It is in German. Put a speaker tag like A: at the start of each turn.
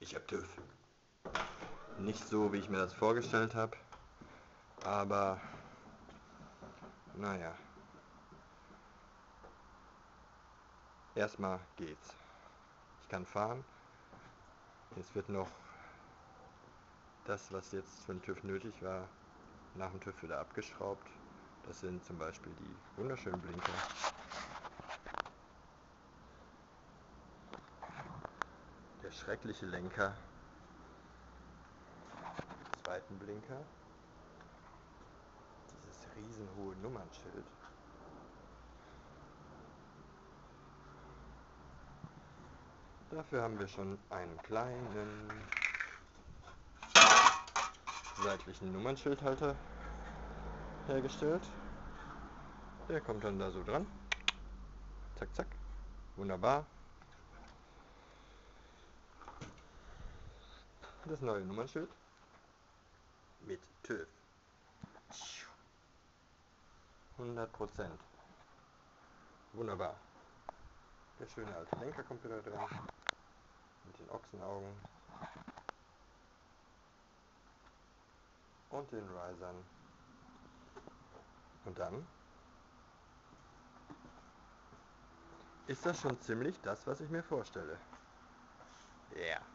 A: Ich hab TÜV. Nicht so, wie ich mir das vorgestellt habe, aber naja. Erstmal geht's. Ich kann fahren. Jetzt wird noch das, was jetzt für den TÜV nötig war, nach dem TÜV wieder abgeschraubt. Das sind zum Beispiel die wunderschönen Blinker. Der schreckliche Lenker. Den zweiten Blinker. Dieses riesenhohe Nummernschild. Dafür haben wir schon einen kleinen seitlichen Nummernschildhalter hergestellt. Der kommt dann da so dran. Zack, zack. Wunderbar. Das neue Nummernschild mit TÜV. 100%. Wunderbar. Der schöne alte Lenker kommt wieder dran. Mit den Ochsenaugen. Und den Risern. Und dann ist das schon ziemlich das, was ich mir vorstelle. Ja. Yeah.